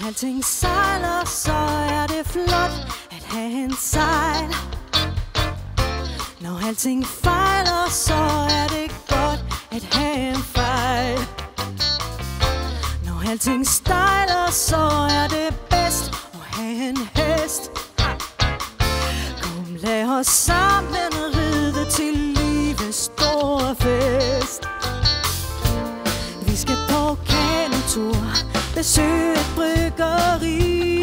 alting sejler, så er det flot at have en sejl. Når alting fejler, så er det godt at have en fejl. Når alting stejler, så er det bedst at have en hest. Kom, lad os sammen ride til livets store fest. Vi skal på kanotur, besøge et bryggeri.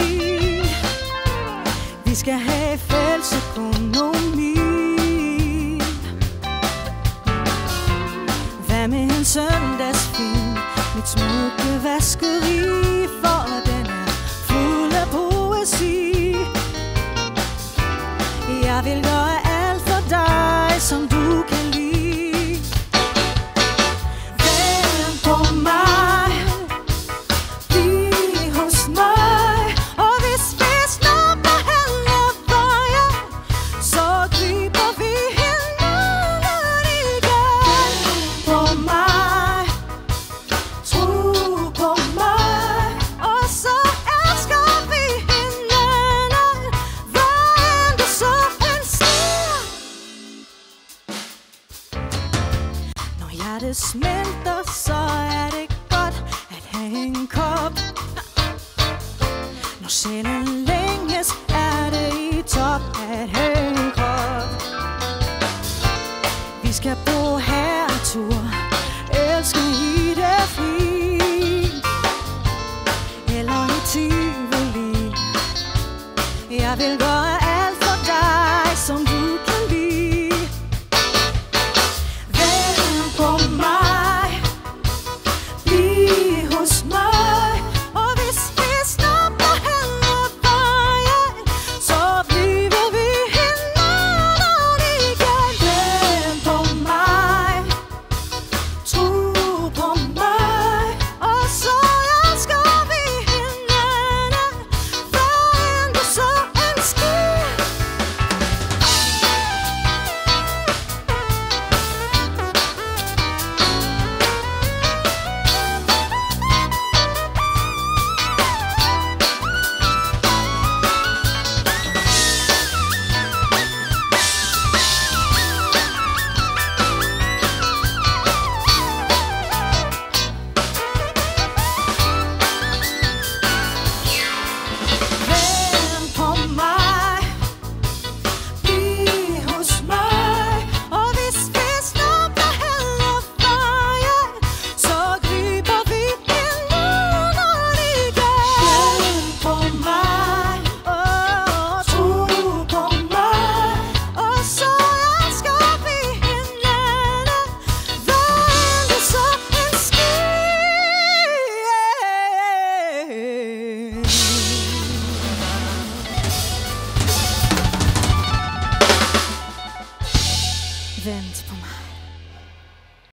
Vi skal have fælles økonomi. Hvad med en søndagsfilm, mit smukke vaskeri, for den er fuld af poesi. Jeg vil gøre alt for dig, som du kan lide. Vent på mig, bliv hos mig, og hvis vi snupper alle veje, så griber vi hinanden igen. På mig, tro på mig, og så elsker vi hinanden, hvad end du så end siger. Når hjertet smelter, så er det godt at have en kop. Når sjælen længes, er det i top at have en krop. Vi skal på herretur, elske i det fri, eller i Tivoli. Jeg vil gøre alt for dig, som du kan lide. Vent på mig, bliv hos mig, og hvis vi snupper alle veje, så bliver vi hinanden igen. Vent på mig, tro på mig, og så elsker vi hinanden, hvad end du så end sker. Vent på mig, bliv hos mig, og hvis vi snupper alle veje, så griber vi hinanden igen. Vent på mig, tro på mig, og så elsker vi hinanden, hvad end du så end sker. Vent på mig.